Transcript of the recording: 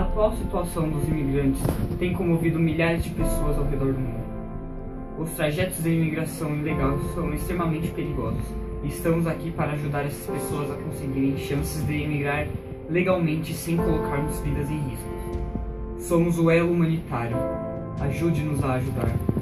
atual situação dos imigrantes tem comovido milhares de pessoas ao redor do mundo. Os trajetos de imigração ilegal são extremamente perigosos e estamos aqui para ajudar essas pessoas a conseguirem chances de emigrar legalmente sem colocarmos vidas em risco. Somos o elo humanitário. Ajude-nos a ajudar.